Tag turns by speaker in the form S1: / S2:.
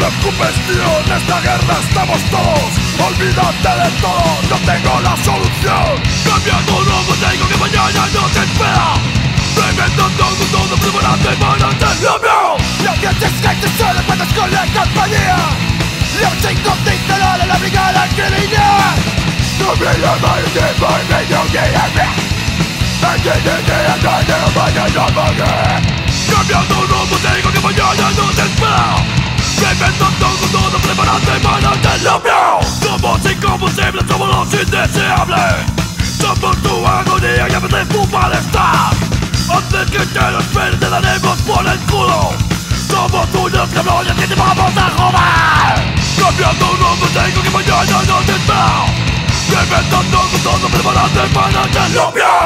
S1: preocupes, tío, en esta guerra estamos todos. Olvídate de todo, yo tengo la solución. Cambiando un rumbo, tengo que mañana no te espera. Reventando todo, preparando para hacer lo mío. La gente es gente solo cuando es con la compañía. Los chicos de instalar en la brigada criminal. No me llaman de por medio que la ve. Antes de que la calle vaya a morir. Cambiando un rumbo, tengo que mañana no te espera. Reventando todo, preparando para hacer lo mío. Somos incombustibles, somos los indeseables. Somos tu agonía y a veces tu malestar. Antes que te lo esperes te daremos por el culo. Somos unos cabrones que te vamos a joder. Cambiando un rumbo, tengo que mañana no te espera. Reventando todo, preparando para hacer lo mío.